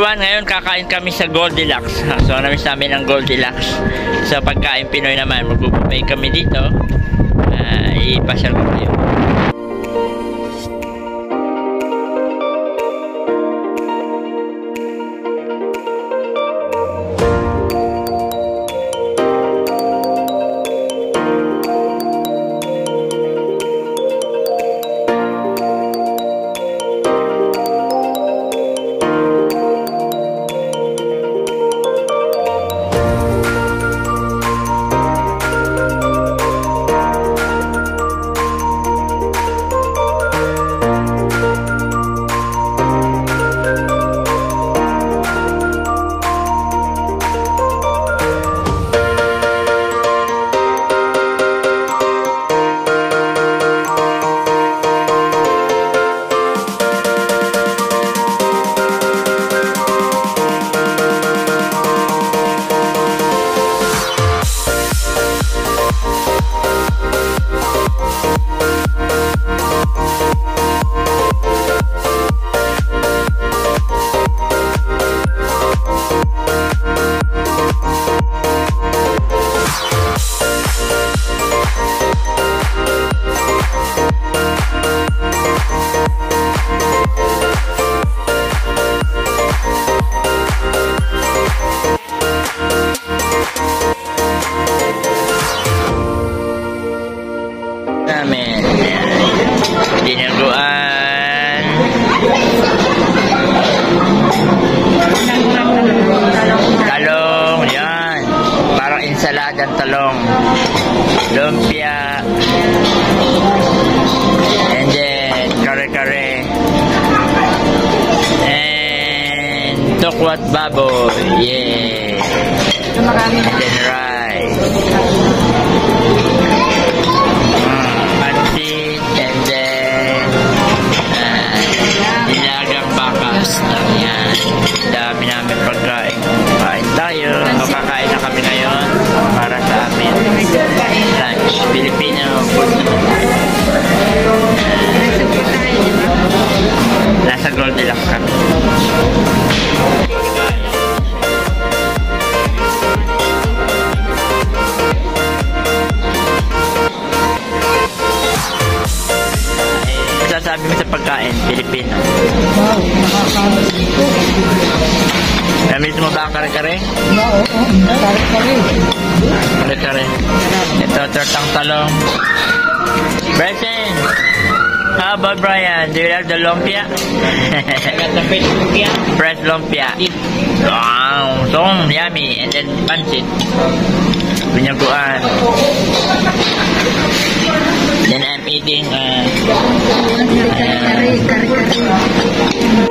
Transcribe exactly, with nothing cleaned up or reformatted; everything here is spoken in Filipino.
everyone, ngayon kakain kami sa Goldilocks. So namiss namin ang Goldilocks. So pagkain Pinoy naman, magpupumay kami dito. Uh, ipasyal ko kayo. Namin dinaguan talong, yan parang insaladang talong, lumpia, and then kare-kare, and tokwat baboy, yeah, and then rice, yan, dami namin pagkain. Kain tayo. Makakain na kami ngayon para sa amin lunch. Filipino food. Nasa Goldilocks kami. Sabi mo sa pagkain, Pilipino. Wow, nakakalas ito. Namiss mo ba ang kare-kare? Oo, kare-kare. Kare-kare. Ito, tortang talong. Bryson! How about Brian? Do you like the lumpia? I got the fresh lumpia. Fresh lumpia. Wow, so yummy. And then pancit. Pinyaguan. Then I'm eating uh, uh,